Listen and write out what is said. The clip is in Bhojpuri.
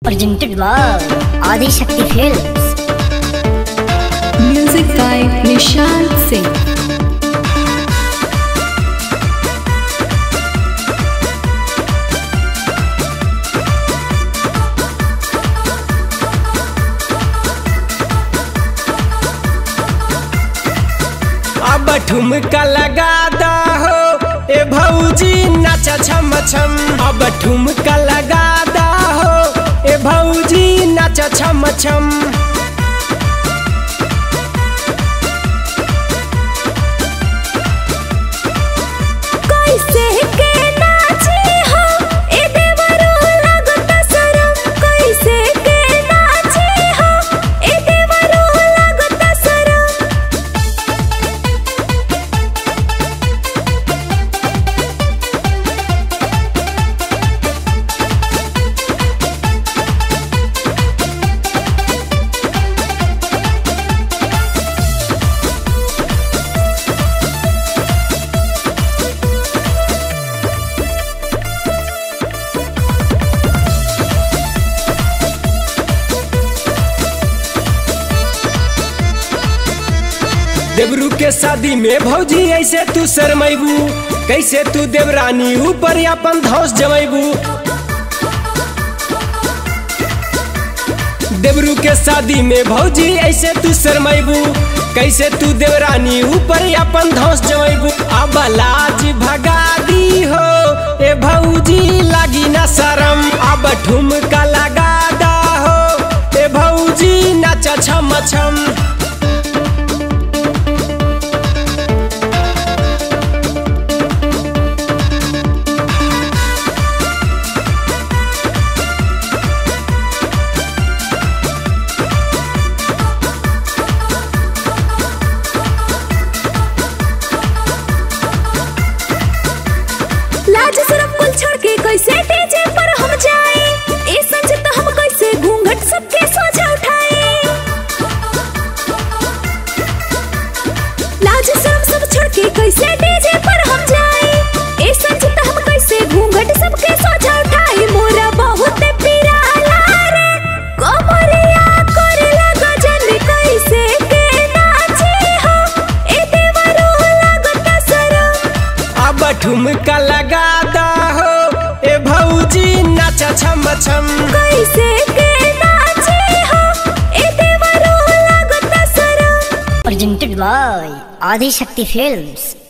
Presented by Adi Shakti Films. Music by Nishant Singh. अब ठुमका लगा दा हो ए भौजी नाचा छम छम। अब ठुमका लगा दा हो ए भौजी नाचा छम छम। देवरू के शादी में भौजी ऐसे तू शरमैबू, कैसे तू देवरानी ऊपर अपन धौस जमैबू। देवरू के शादी में भौजी ऐसे तू शरमैबू, कैसे तू देवरानी ऊपर अपन धौस जमैबू। अब लाज भगा दी हो ए भौजी लागी ना शरम। अब ठुमका लगा दा हो ए भौजी नाचा छम छम। लाज शर्म कुल छोड़ के कैसे डीजे पर हम जाए, ए संज तो हम कैसे घूंघट सबके सोचा उठाए। लाज शर्म सब छोड़ के कैसे डीजे पर हम जाए, ए संज तो हम कैसे घूंघट सबके सोचा उठाए। मोरा बहुत पिराला रे कोमरिया करेला गजन कैसे के नाचे हो ए देवरो लागत शरम। अब ठुमका लगा दा हो ए भौजी नाचा छम छम। कैसे के नाचे हो ए देवरो लागत शरम। Presented by Adi Shakti Films.